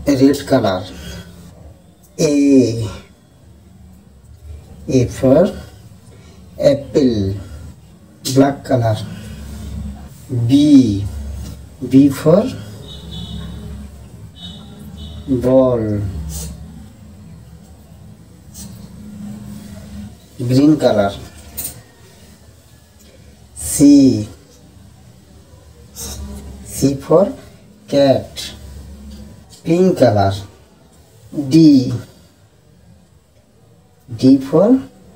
red color. A for apple, black color. B for ball, green color. C for cat, pink color. D for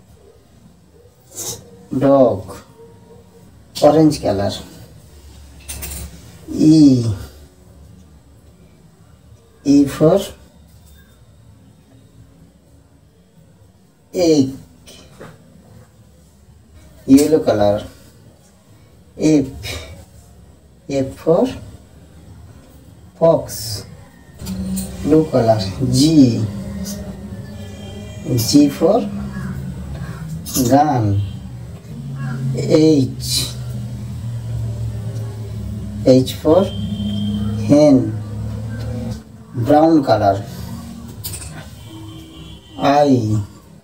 dog, orange color. E for egg, yellow color. F for fox, blue color. G for gun. H for hen, brown color. I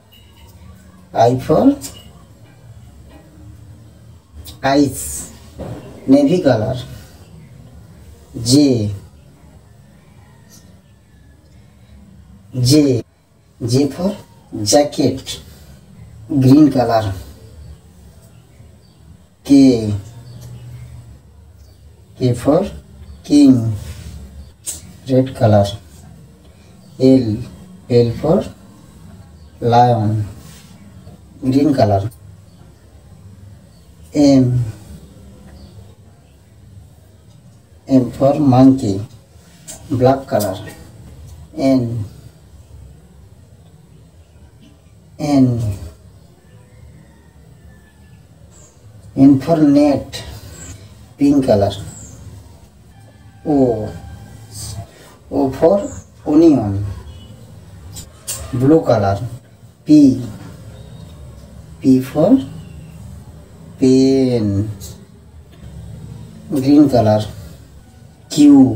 for ice, navy color. J for jacket, green color. K for king, red color. L for lion, green color. M for monkey, black color. N for net, pink color. O for onion, blue color. P for pen, green color. Q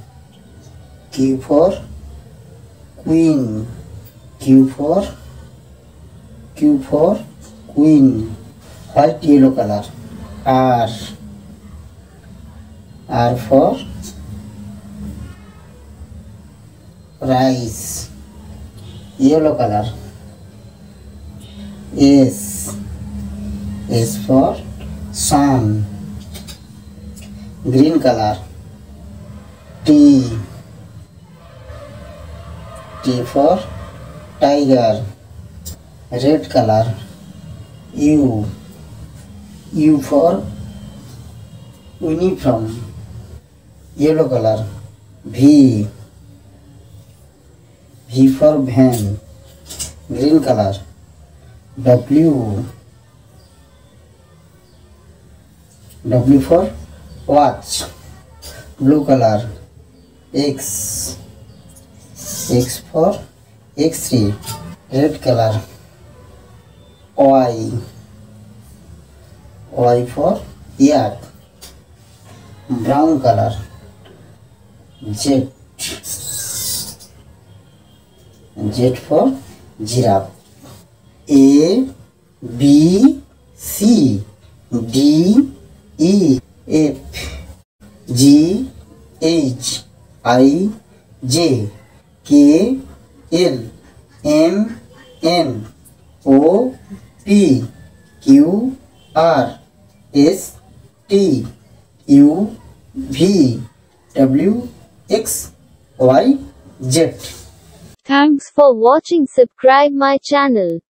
for queen, Q for queen, white yellow color. R for rice, yellow color. S for sun, green color. T for tiger, red color. U for uniform, yellow color. V for van, green color. W for watch, blue color. X for X-ray, red color. Y for yak, brown color. Z for giraffe. A B C D E F G H I J K L M N O P Q R S T U V W X Y Z. Thanks for watching. Subscribe my channel.